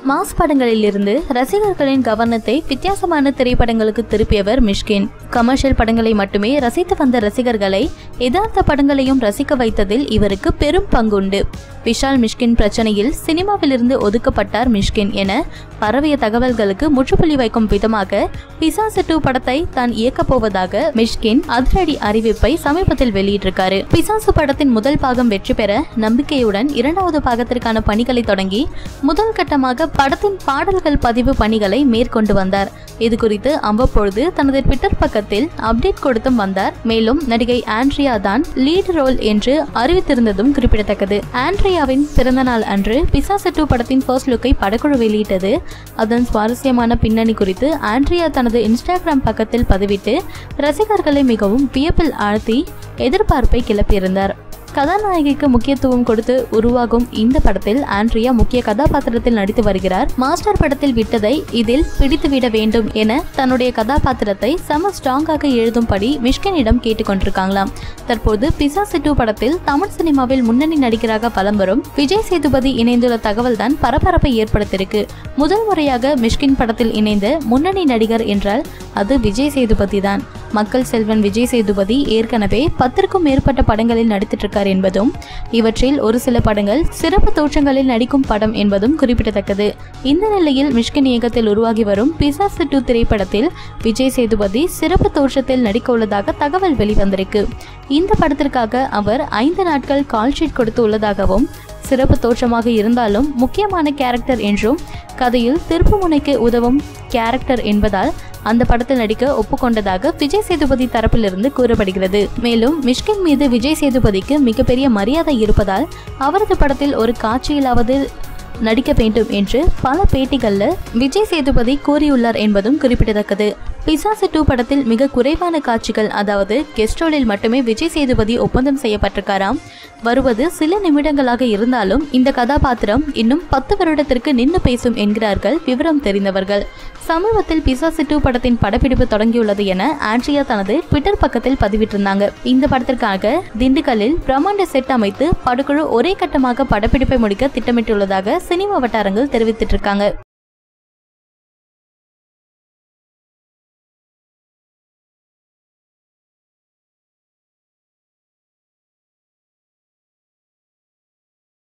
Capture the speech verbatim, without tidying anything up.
Mass படங்களில் இருந்து ரசிகர்களின் கவனத்தை வித்தியாசமான திரைப்படங்களுக்கு திருப்பியவர் மிஷ்கின். கமர்ஷியல் படங்களை மட்டுமே ரசித்து வந்த ரசிகர்களை யதார்த்த படங்களையும் ரசிக்க வைத்ததில் இவருக்கு பெரும் பங்குண்டு. விஷால் மிஷ்கின் பிரச்சனையில் சினிமாவிலிருந்து ஒதுக்கப்பட்டார் மிஷ்கின் என பரவிய தகவல்களுக்கு முற்றுப்புள்ளி வைக்கும் விதமாக பிசாசு டூ படத்தை தான் இயக்கப் போவதாக மிஷ்கின் அதிரடி அறிவிப்பை சமீபத்தில் வெளியிட்டிருக்காரு. பிசாசு படத்தின் முதல் பாகம் வெற்றி பெற நம்பிக்கையுடன் இரண்டாவது பாகத்திற்கான பணிகளை தொடங்கி முதல் கட்டமாக படத்தின் பாடல்கள் பதிவு பணிகளை மேற்கொண்டு வந்தார். இது குறித்து அவ்வப்பொழுது தனது ட்விட்டர் பக்கத்தில் அப்டேட் கொடுத்தும் வந்தார். மேலும் நடிகை ஆண்ட்ரியா தான் லீட் ரோல் என்று அறிவித்திருந்ததும் குறிப்பிடத்தக்கது. ஆண்ட்ரியாவின் பிறந்தநாள் அன்று பிசாசு டூ படத்தின் ஃபர்ஸ்ட் லுக்கை படக்குழு வெளியிட்டது. அதன் சுவாரஸ்யமான பின்னணி குறித்து ஆண்ட்ரியா தனது இன்ஸ்டாகிராம் பக்கத்தில் பதிவிட்டு ரசிகர்களை மிகவும் வியப்பில் ஆழ்த்தி எதிர்பார்ப்பை கிளப்பியிருந்தார். கதாநாயகிக்கு முக்கியத்துவம் கொடுத்து உருவாகும் இந்த படத்தில் ஆண்ட்ரியா முக்கிய கதாபாத்திரத்தில் நடித்து வருகிறார். மாஸ்டர் படத்தில் விட்டதை இதில் பிடித்துவிட வேண்டும் என தன்னுடைய கதாபாத்திரத்தை செம ஸ்ட்ராங்காக எழுதும்படி மிஷ்கினிடம் கேட்டுக்கொண்டிருக்காங்களாம். தற்போது பிசாசு டூ படத்தில் தமிழ் சினிமாவில் முன்னணி நடிகராக வலம் வரும் விஜய் சேதுபதி இணைந்துள்ள தகவல் தான் பரபரப்பை ஏற்படுத்தியிருக்கு. முதல் முறையாக மிஷ்கின் படத்தில் இணைந்த முன்னணி நடிகர் என்றால் அது விஜய் சேதுபதி தான். மக்கள் செல்வன் விஜய் சேதுபதி ஏற்கனவே பத்திற்கும் மேற்பட்ட படங்களில் நடித்திட்டு இருக்கார் என்பதும் இவற்றில் ஒரு சில படங்கள் சிறப்பு தோற்றங்களில் நடிக்கும் படம் என்பதும் குறிப்பிடத்தக்கது. இந்த நிலையில் மிஷ்கின் இயக்கத்தில் உருவாகி வரும் பிசாசு டூ திரைப்படத்தில் விஜய் சேதுபதி சிறப்பு தோற்றத்தில் நடிக்க உள்ளதாக தகவல் வெளிவந்திருக்கு. இந்த படத்திற்காக அவர் ஐந்து நாட்கள் கால் ஷீட் கொடுத்து உள்ளதாகவும் சிறப்பு தோற்றமாக இருந்தாலும் முக்கியமான கேரக்டர் என்றும் கதையில் திருப்பு முனைக்கு உதவும் கேரக்டர் என்பதால் அந்த படத்தில் நடிக்க ஒப்புக்கொண்டதாக விஜய் சேதுபதி தரப்பிலிருந்து கூறப்படுகிறது. மேலும் மிஷ்கின் மீது விஜய் சேதுபதிக்கு மிகப்பெரிய மரியாதை இருப்பதால் அவரது படத்தில் ஒரு காட்சியிலாவது நடிக்க வேண்டும் என்று பல பேட்டிகள்ல விஜய் சேதுபதி கூறியுள்ளார் என்பதும் குறிப்பிடத்தக்கது. பிசாசு டூ படத்தில் மிக குறைவான காட்சிகள், அதாவது கெஸ்ட் ரோலில் மட்டுமே விஜய் சேதுபதி ஒப்பந்தம் செய்யப்பட்டிருக்காராம். வருவது சில நிமிடங்களாக இருந்தாலும் இந்த கதாபாத்திரம் இன்னும் பத்து வருடத்திற்கு நின்று பேசும் என்கிறார்கள் விவரம் தெரிந்தவர்கள். சமீபத்தில் பிசாசு டூ படத்தின் படப்பிடிப்பு தொடங்கியுள்ளது என ஆண்ட்ரியா தனது ட்விட்டர் பக்கத்தில் பதிவிட்டிருந்தாங்க. இந்த படத்திற்காக திண்டுக்கல்லில் பிரம்மாண்ட செட் அமைத்து படக்குழு ஒரே கட்டமாக படப்பிடிப்பை முடிக்க திட்டமிட்டுள்ளதாக சினிமா வட்டாரங்கள் தெரிவித்திட்டு இருக்காங்க.